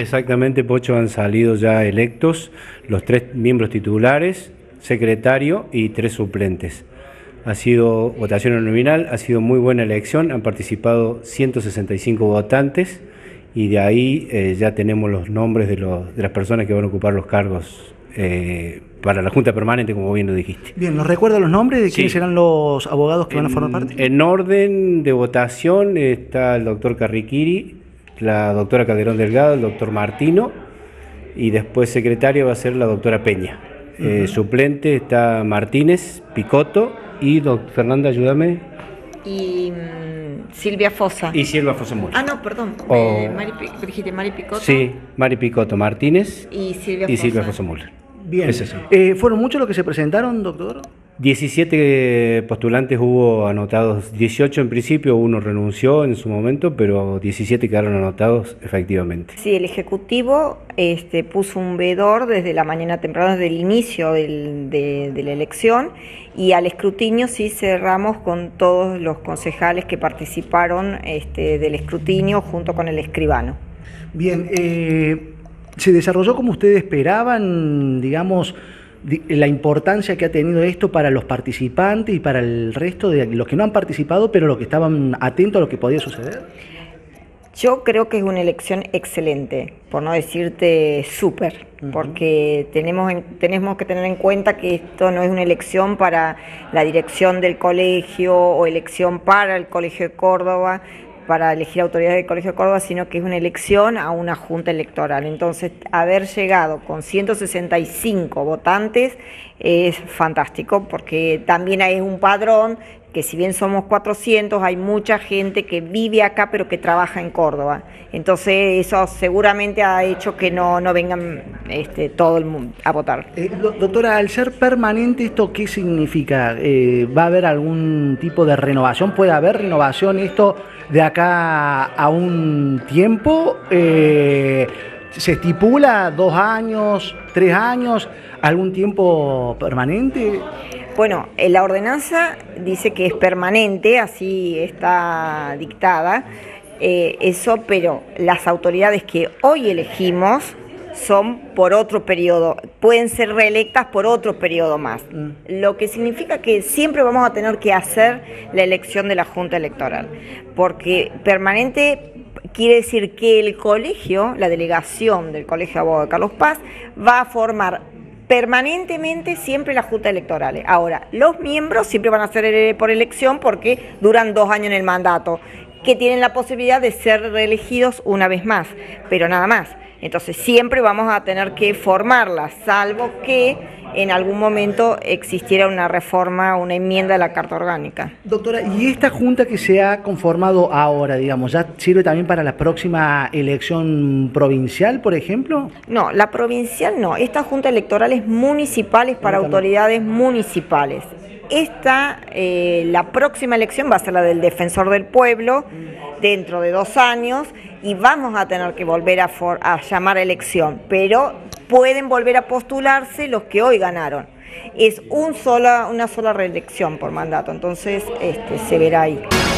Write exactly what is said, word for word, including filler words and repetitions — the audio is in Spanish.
exactamente, Pocho, han salido ya electos los tres miembros titulares, secretario y tres suplentes. Ha sido votación nominal, ha sido muy buena elección, han participado ciento sesenta y cinco votantes y de ahí eh, ya tenemos los nombres de, los, de las personas que van a ocupar los cargos eh, para la Junta Permanente, como bien lo dijiste. Bien, ¿nos recuerda los nombres de Sí. quiénes serán los abogados que en, van a formar parte? En orden de votación está el doctor Carriquiri, la doctora Calderón Delgado, el doctor Martino, y después secretaria va a ser la doctora Peña. Uh-huh. eh, suplente está Martínez, Picotto y doctor Fernanda, ayúdame. Y um, Silvia Fosa. Y Silvia Fosa Muller. Ah, no, perdón. O, eh, Mari, dijiste Mari Picotto. Sí, Mari Picotto Martínez y Silvia y Fosa, Silvia Fosa Muller. Bien. Es eso. Eh, ¿Fueron muchos los que se presentaron, doctor? diecisiete postulantes hubo anotados, dieciocho en principio, uno renunció en su momento, pero diecisiete quedaron anotados efectivamente. Sí, el Ejecutivo este, puso un veedor desde la mañana temprano, desde el inicio del, de, de la elección, y al escrutinio sí cerramos con todos los concejales que participaron este, del escrutinio junto con el escribano. Bien, eh, ¿se desarrolló como ustedes esperaban, digamos, la importancia que ha tenido esto para los participantes y para el resto de los que no han participado, pero los que estaban atentos a lo que podía suceder? Yo creo que es una elección excelente, por no decirte súper, uh-huh. porque tenemos, en, tenemos que tener en cuenta que esto no es una elección para la dirección del colegio o elección para el Colegio de Córdoba, para elegir autoridades del Colegio de Córdoba, sino que es una elección a una junta electoral. Entonces, haber llegado con ciento sesenta y cinco votantes es fantástico, porque también hay un padrón que si bien somos cuatrocientos, hay mucha gente que vive acá pero que trabaja en Córdoba. Entonces, eso seguramente ha hecho que no, no vengan este, todo el mundo a votar. Eh, doctora, al ser permanente, ¿esto qué significa? Eh, ¿Va a haber algún tipo de renovación? ¿Puede haber renovación esto de acá a un tiempo? Eh, ¿Se estipula dos años, tres años, algún tiempo permanente? Bueno, la ordenanza dice que es permanente, así está dictada, eh, eso, pero las autoridades que hoy elegimos son por otro periodo, pueden ser reelectas por otro periodo más, mm. lo que significa que siempre vamos a tener que hacer la elección de la Junta Electoral, porque permanente quiere decir que el colegio, la delegación del Colegio de Abogados de Carlos Paz, va a formar permanentemente siempre las juntas electorales. Ahora, los miembros siempre van a ser por elección porque duran dos años en el mandato, que tienen la posibilidad de ser reelegidos una vez más, pero nada más. Entonces siempre vamos a tener que formarlas, salvo que en algún momento existiera una reforma, una enmienda de la Carta Orgánica. Doctora, ¿y esta junta que se ha conformado ahora, digamos, ya sirve también para la próxima elección provincial, por ejemplo? No, la provincial no. Esta junta electoral es municipales para autoridades municipales. Esta, eh, la próxima elección va a ser la del Defensor del Pueblo, dentro de dos años, y vamos a tener que volver a, for, a llamar a elección, pero pueden volver a postularse los que hoy ganaron. Es un sola, una sola reelección por mandato, entonces este, se verá ahí.